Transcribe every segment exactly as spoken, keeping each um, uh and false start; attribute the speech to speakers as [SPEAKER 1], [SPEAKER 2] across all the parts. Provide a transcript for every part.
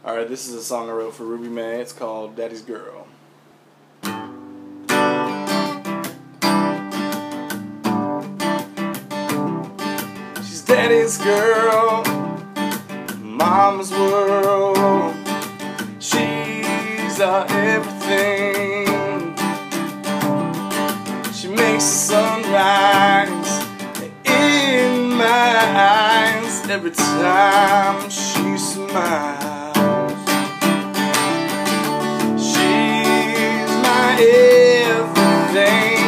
[SPEAKER 1] Alright, this is a song I wrote for Ruby May. It's called Daddy's Girl. She's Daddy's girl, Mama's world. She's our everything. She makes the sun rise in my eyes every time she smiles. She's my everything,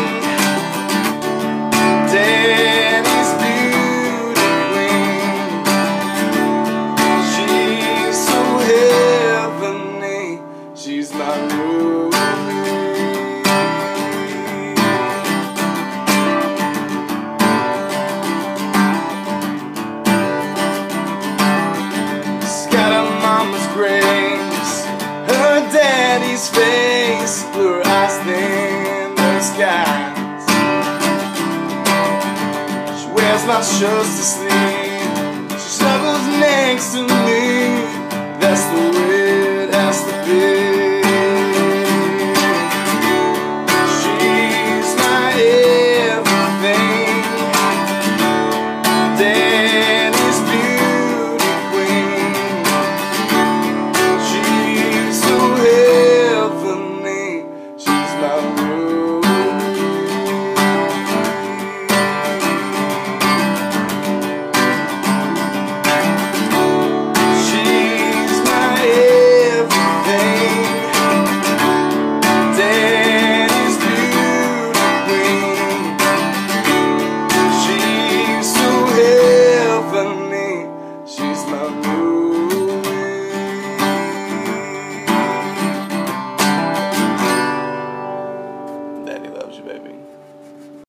[SPEAKER 1] Daddy's beauty queen. She's so heavenly, she's my Ruby. Grace, her daddy's face, blue eyes in the skies. She wears my shirts to sleep, she snuggles next to me. That's the way it has to be. She's my everything, Daddy's beauty queen. Daddy loves you, baby.